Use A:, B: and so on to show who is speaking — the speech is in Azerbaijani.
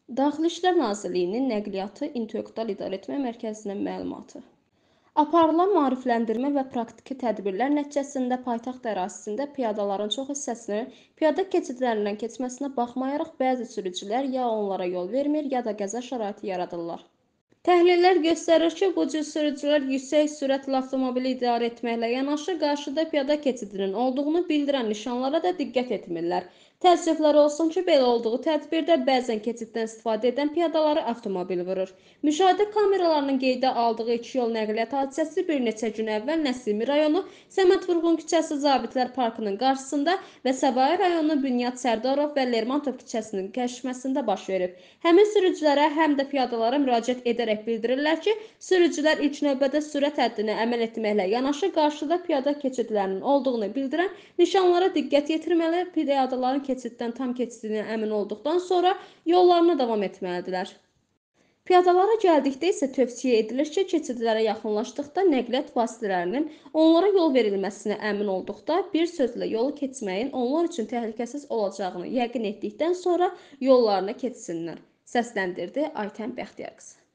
A: Daxili İşlər Nazirliyinin Nəqliyyatı İntellektual İdarəetmə Mərkəzinin məlumatı. Aparılan maarifləndirmə və praktiki tədbirlər nəticəsində paytaxt ərazisində piyadaların çox hissəsinin piyada keçidlərindən keçməsinə baxmayaraq bəzi sürücülər ya onlara yol vermir, ya da qəza şəraiti yaradırlar. Təhlillər göstərir ki, bu cür sürücülər yüksək sürətlə avtomobili idarə etməklə yanaşı qarşıda piyada keçidinin olduğunu bildirən nişanlara da diqqət etmirlər. Təəssüflər olsun ki, belə olduğu tədbirdə bəzən keçiddən istifadə edən piyadaları avtomobil vurur. Müşahidə kameralarının qeydə aldığı iki yol nəqliyyat hadisəsi bir neçə gün əvvəl Nəsimi rayonu Səməd Vurğun küçəsi Zabitlər Parkının qarşısında və Səbail rayonu Bünyad Sərdarov və Lermontov küçəsinin kəsişməsində baş verib. Həmin sürücülərə həm də piyadalara müraciət edərək bildirirlər ki, sürücülər ilk növbədə sürət həddinə əməl etməklə yanaşı qarşıda piyada keçidlərinin olduğunu bildirən nişanlara diqqət yetirməli, piyadaların keçiddən tam keçdiyinə əmin olduqdan sonra yollarına davam etməlidirlər. Piyadalara gəldikdə isə tövsiyə edilir ki, keçidlərə yaxınlaşdıqda nəqliyyat vasitələrinin onlara yol verilməsinə əmin olduqda bir sözlə yolu keçməyin onlar üçün təhlükəsiz olacağını yəqin etdikdən sonra yollarına keçsinlər. Səsləndirdi Aytən Bəxtiyar qızı.